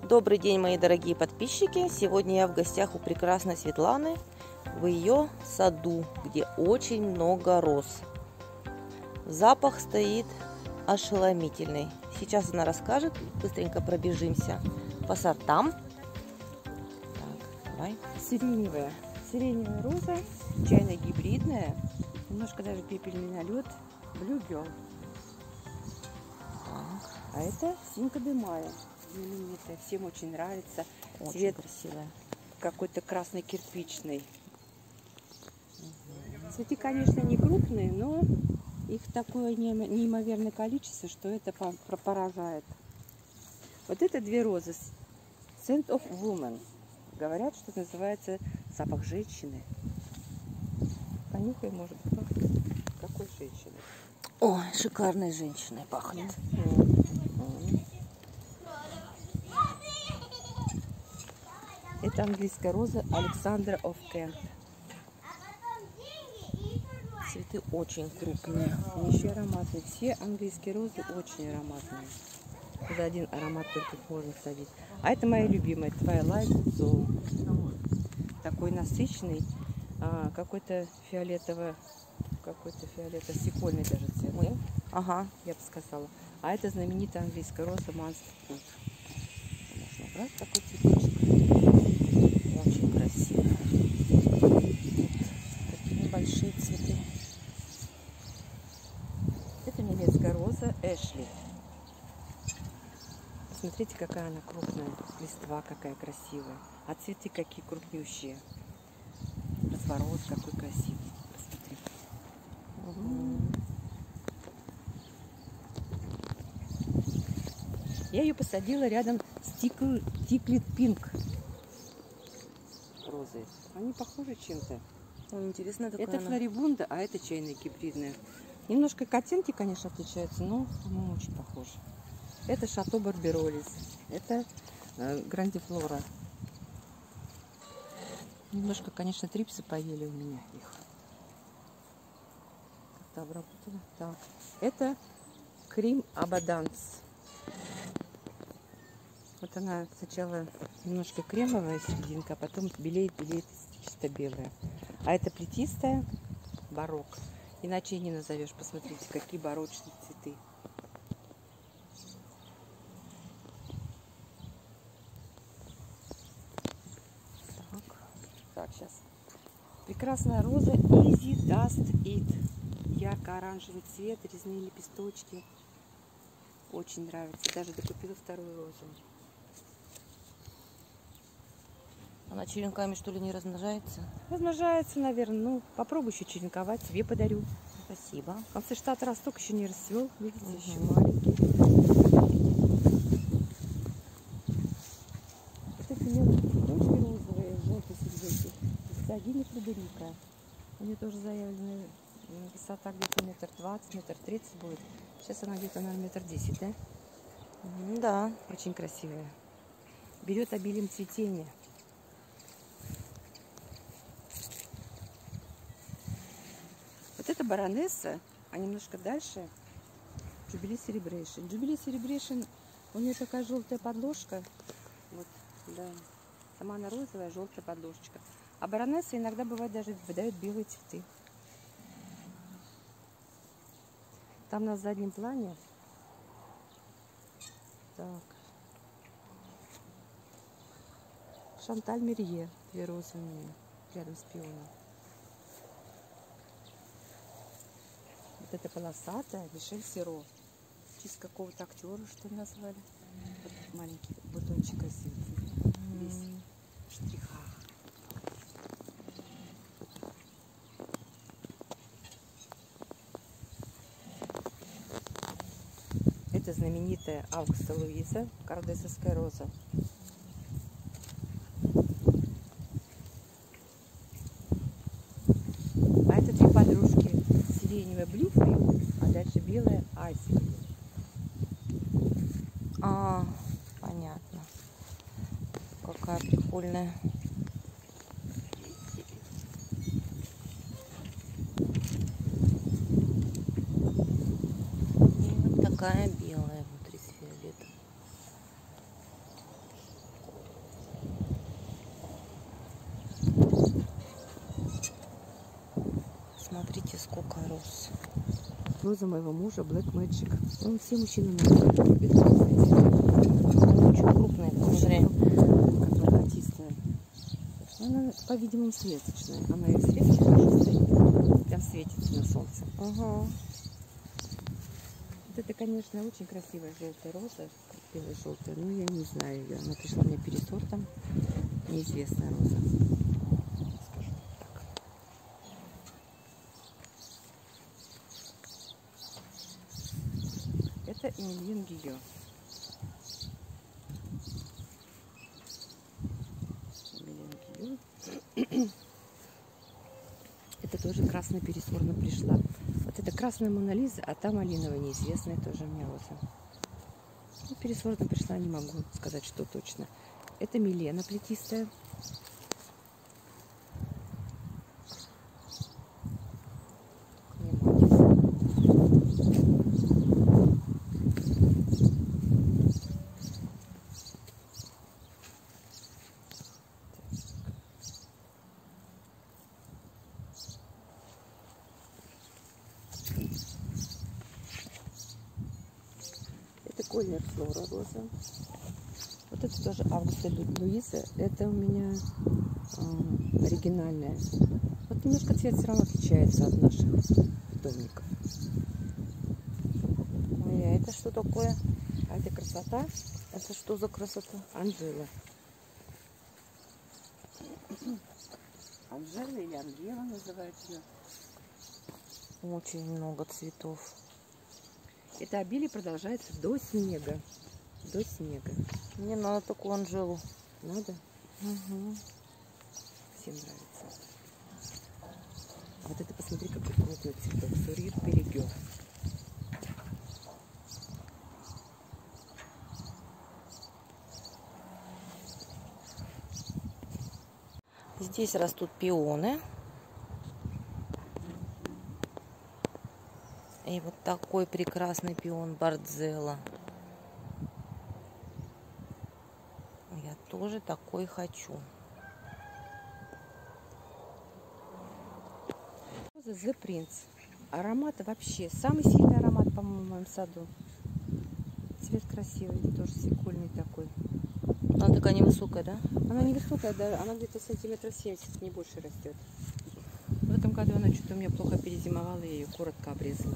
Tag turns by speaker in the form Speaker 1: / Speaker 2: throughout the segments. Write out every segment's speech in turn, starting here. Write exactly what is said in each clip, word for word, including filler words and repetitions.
Speaker 1: Добрый день, мои дорогие подписчики! Сегодня я в гостях у прекрасной Светланы в ее саду, где очень много роз. Запах стоит ошеломительный. Сейчас она расскажет, быстренько пробежимся по сортам. Так, давай.
Speaker 2: Сиреневая. Сиреневая роза, чайно-гибридная, немножко даже пепельный налет, Blue Girl. А это Синка де Майо, знаменитая, всем очень нравится.
Speaker 1: Очень
Speaker 2: Цвет
Speaker 1: красивая.
Speaker 2: какой-то красно-кирпичный. Угу. Цветы, конечно, не крупные, но их такое неимоверное количество, что это поражает. Вот это две розы. Scent of Woman. Говорят, что это называется запах женщины. Понюхай, может быть, пахнет. Какой женщины?
Speaker 1: Ой, шикарной женщиной пахнет.
Speaker 2: Это английская роза Александра оф Кент.
Speaker 1: Цветы очень крупные.
Speaker 2: Они еще ароматные. Все английские розы очень ароматные. За один аромат только их можно садить. А это моя любимая Twilight Zone. Такой насыщенный, а, какой-то фиолетово, какой-то фиолетово-стекольный даже цвет.
Speaker 1: Ой. Ага,
Speaker 2: я бы сказала. А это знаменитая английская роза Monster. Можно брать такой цветочек.
Speaker 1: Очень красиво. Такие небольшие цветы.
Speaker 2: Это немецкая роза Эшли. Посмотрите, какая она крупная. Листва какая красивая. А цветы какие крупнющие. Разворот какой красивый. Посмотри. Угу. Я ее посадила рядом с Тиклит Пинк розой. Они похожи чем-то.
Speaker 1: Интересно,
Speaker 2: это
Speaker 1: она...
Speaker 2: флорибунда, а это чайная гибридная. Немножко оттенки, конечно, отличаются, но, по-моему, очень похожи. Это Шато Барберолис. Это э, Грандифлора. Немножко, конечно, трипсы поели у меня их. Как-то обработала. Так. Это Крим Абаданс. Вот она сначала немножко кремовая серединка, а потом белеет, белеет, чисто белая. А это плетистая барок. Иначе и не назовешь. Посмотрите, какие барочные цветы. Так, так, сейчас. Прекрасная роза Easy Dust It. Ярко-оранжевый цвет, резные лепесточки. Очень нравится. Даже докупила вторую розу.
Speaker 1: Она черенками, что ли, не размножается?
Speaker 2: Размножается, наверное. Ну, попробуй еще черенковать. Тебе подарю.
Speaker 1: Спасибо.
Speaker 2: В конце штата росток еще не расцвел. Видите, угу. Еще маленький. Вот эти мелкие цветочки розовые, желтые серединки. Гина Фредерика. У нее тоже заявленная высота где-то метр двадцать, метр тридцать будет. Сейчас она где-то, наверное, метр десять, да?
Speaker 1: Да.
Speaker 2: Очень красивая. Берет обилием цветения. Вот это баронесса, а немножко дальше Jubilee Celebration. Jubilee Celebration, у нее такая желтая подложка. Вот, да. Сама она розовая, желтая подложечка. А баронесса иногда бывает даже выдают белые цветы. Там на заднем плане. Так. Шанталь Мерье. Две розы у нее рядом с пионом. Вот это полосатая Мишель Серо. В честь какого-то актера, что ли, назвали. Вот маленький бутончик красивый. Mm. В штрихах. Это знаменитая Аугуста Луиза, кардессовская роза. А это две подружки. Сиреневая Блюфью, а дальше белая Айси.
Speaker 1: А, понятно. Какая прикольная. И вот такая белая внутри с фиолетом. Смотрите, сколько роз.
Speaker 2: Роза моего мужа Black Magic. Он все мужчины на любят, знаете.
Speaker 1: Очень крупная, посмотри.
Speaker 2: Как бархатистая. Она, по-видимому, светочная. Она и в свете хорошо стоит. Прям светится на солнце.
Speaker 1: Угу.
Speaker 2: Вот это, конечно, очень красивая желтая роза. Белая желтая. Ну, я не знаю ее. Она пришла мне пересортом. Неизвестная роза. Скажу так. Это Эмильен Гийо. Эмильен Гийо. Это тоже красная пересорно пришла. Вот это красная Мона Лиза, а там малиновая неизвестная тоже у меня роза. Ну, пересорно пришла, не могу сказать, что точно. Это Милена плетистая. Это Кольнер Флора роза. Вот это тоже Августа Луиза. Это у меня э, оригинальная. Вот немножко цвет все равно отличается от наших питомников.
Speaker 1: Ой, а это что такое?
Speaker 2: А это красота.
Speaker 1: Это что за красота?
Speaker 2: Анжела. Анжела или Ангела называют ее.
Speaker 1: Очень много цветов.
Speaker 2: Это обилие продолжается до снега. До снега.
Speaker 1: Мне надо такую Анжелу.
Speaker 2: Надо?
Speaker 1: Угу.
Speaker 2: Всем нравится. А вот это посмотри, какой крупный цветок. Сурир Перегё.
Speaker 1: Здесь растут пионы. И вот такой прекрасный пион Бордзелла. Я тоже такой хочу.
Speaker 2: The Prince. Аромат вообще. Самый сильный аромат, по-моему, в моем саду. Цвет красивый, тоже свекольный такой.
Speaker 1: Она такая невысокая, да?
Speaker 2: Она невысокая, да, она где-то сантиметров семьдесят, не больше растет. В этом году она что-то у меня плохо перезимовала, я ее коротко обрезала.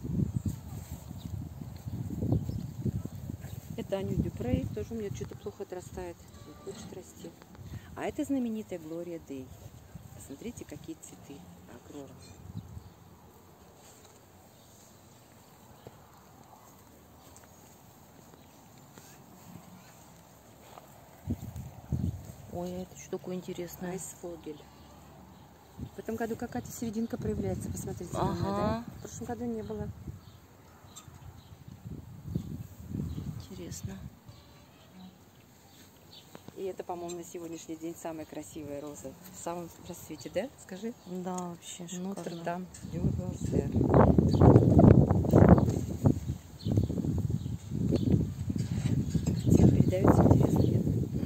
Speaker 2: Это Аню Дюпрей, тоже у меня что-то плохо отрастает, не хочет расти. А это знаменитая Глория Дей. Посмотрите, какие цветы. Агрора.
Speaker 1: Ой, это что такое интересное?
Speaker 2: Айсфогель. В этом году какая-то серединка проявляется, посмотрите.
Speaker 1: Ага.
Speaker 2: Меня, да? В прошлом году не было.
Speaker 1: Интересно.
Speaker 2: И это, по-моему, на сегодняшний день самая красивая роза. В самом расцвете, да? Скажи.
Speaker 1: Да, вообще шикарно.
Speaker 2: Нотр-Дам дю Розер. Всем передается, интересно, нет?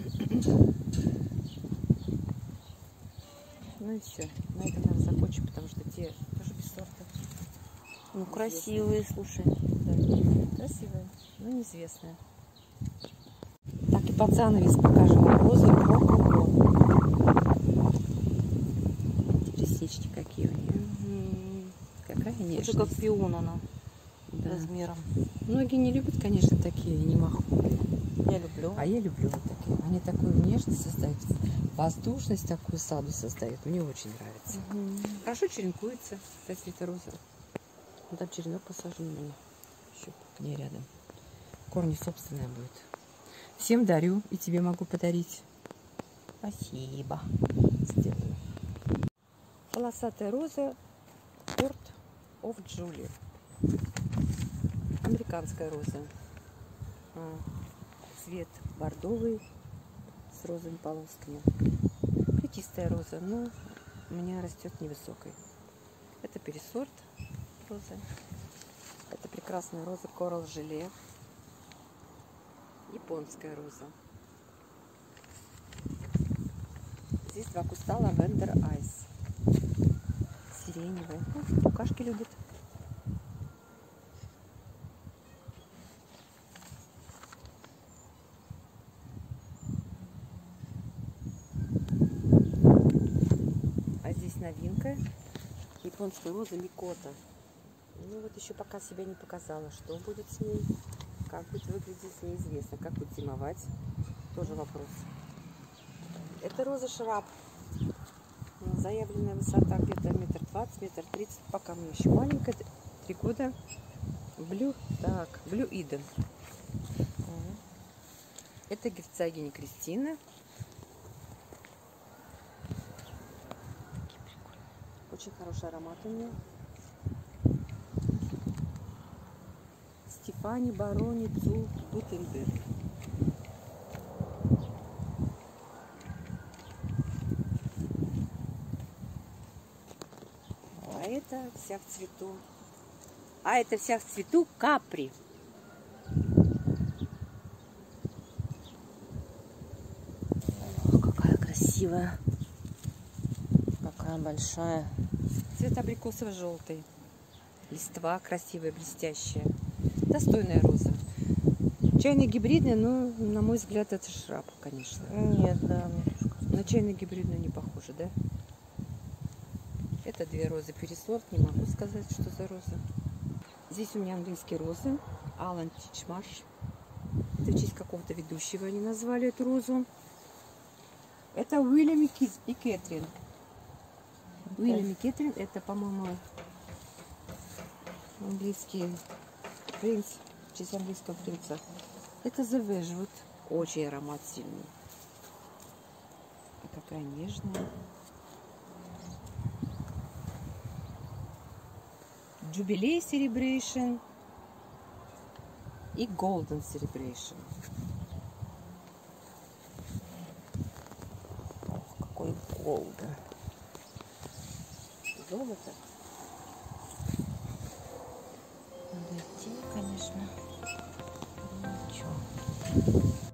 Speaker 2: Ну и все. На этом, наверное, закончим, потому что те тоже без сорта.
Speaker 1: Ну, красивые, слушай.
Speaker 2: Да. Красивые, но неизвестные. Так, и под занавес покажем розы Рококо. Реснички какие у нее. Какая нежность.
Speaker 1: Это как пион она,
Speaker 2: Да.
Speaker 1: размером.
Speaker 2: Многие не любят, конечно, такие, не маховые.
Speaker 1: Я люблю.
Speaker 2: А я люблю вот такие. Они такую нежность создают, воздушность такую саду создают. Мне очень нравится.
Speaker 1: Угу.
Speaker 2: Хорошо черенкуется. Кстати, это роза. Ну, там черенок посажен у меня. Еще к ней рядом. Корни собственные будет. Всем дарю. И тебе могу подарить.
Speaker 1: Спасибо.
Speaker 2: Сделаю. Полосатая роза Court of Julie. Американская роза. А, цвет бордовый с розовыми полосками. Плетистая роза, но у меня растет невысокой. Это пересорт розы. Это прекрасная роза Coral Желе. Японская роза. Здесь два куста Lavender Ice. сиреневая. Ну, букашки любят. А здесь новинка. Японская роза Микота. Ну вот еще пока себя не показала. Что будет с ней? Как будет выглядеть, неизвестно. Как будет зимовать? Тоже вопрос. Это роза Шраб. Заявленная высота где-то метр двадцать, метр тридцать. Пока мне еще маленькая. Три года. Блю. Так, Блю Иден. Это герцогиня Кристина. Очень хороший аромат у нее. Стефани Барони Цу Бутенберг. А это вся в цвету. А это вся в цвету капри.
Speaker 1: Ох, какая красивая. Какая большая.
Speaker 2: Цвет абрикосово-желтый. Листва красивая, блестящая. Достойная роза. Чайно-гибридная, но, на мой взгляд, это Шраб, конечно.
Speaker 1: Нет, да.
Speaker 2: На чайно-гибридную не похоже, да? Это две розы пересорт, не могу сказать, что за роза. Здесь у меня английские розы. Алан Тичмарш. Это в честь какого-то ведущего они назвали эту розу. Это Уильям и, Киз, и Кэтрин. Уильям и Кэтрин, это, по-моему, английский принц, в честь английского принца. Это The Wedgwood. Очень аромат сильный. А какая нежная. Jubilee Celebration и Golden Celebration.
Speaker 1: Ох, какой голден.
Speaker 2: Золото.
Speaker 1: Надо идти, конечно. Ну, чё.